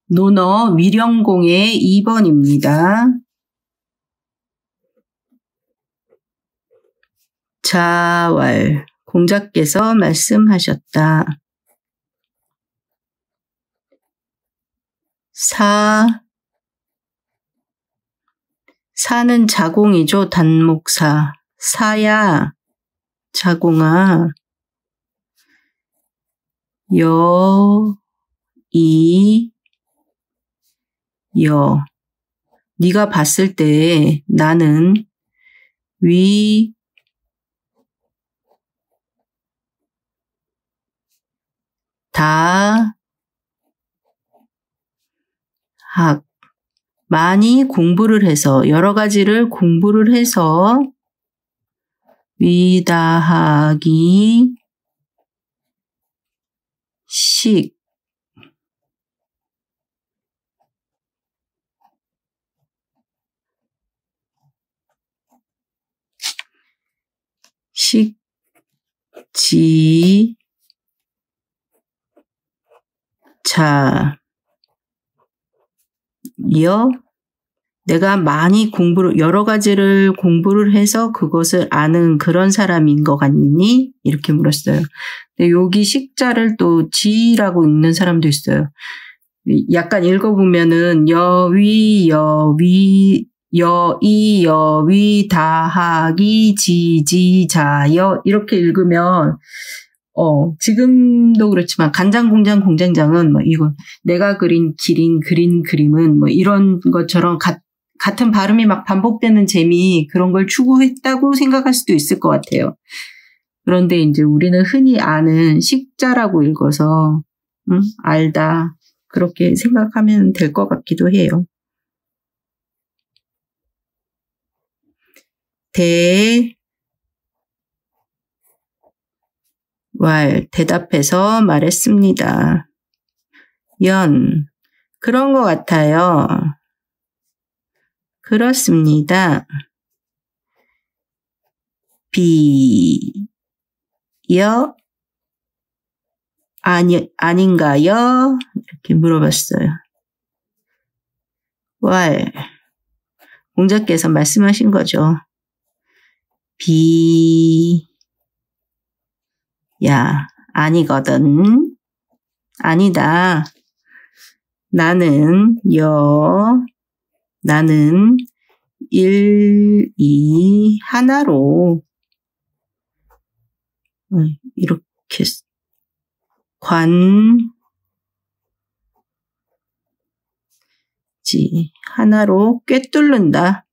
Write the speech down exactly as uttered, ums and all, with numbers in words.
논어 위령공의 이 번입니다. 자왈, 공자께서 말씀하셨다. 사, 사는 자공이죠. 단목사. 사야, 자공아. 여, 이, 여. 네가 봤을 때 나는 위, 다, 학. 많이 공부를 해서, 여러 가지를 공부를 해서 위다하기 식. 식, 지, 자, 여, 내가 많이 공부를, 여러 가지를 공부를 해서 그것을 아는 그런 사람인 것 같니? 이렇게 물었어요. 근데 여기 식자를 또 지라고 읽는 사람도 있어요. 약간 읽어보면은 여위, 여위, 여이, 여위, 다하기, 지지, 자여 이렇게 읽으면 어 지금도 그렇지만 간장공장 공장장은 뭐 이거 내가 그린 기린 그린 그림은 뭐 이런 것처럼 가, 같은 발음이 막 반복되는 재미 그런 걸 추구했다고 생각할 수도 있을 것 같아요. 그런데 이제 우리는 흔히 아는 식자라고 읽어서 음, 알다 그렇게 생각하면 될 것 같기도 해요. 대, 왈, 대답해서 말했습니다. 연, 그런 것 같아요. 그렇습니다. 비, 여, 아니, 아닌가요? 이렇게 물어봤어요. 왈, 공자께서 말씀하신 거죠. 비, 야, 아니거든. 아니다. 나는, 여, 나는, 일, 이, 하나로, 이렇게, 관, 지, 하나로 꿰뚫는다.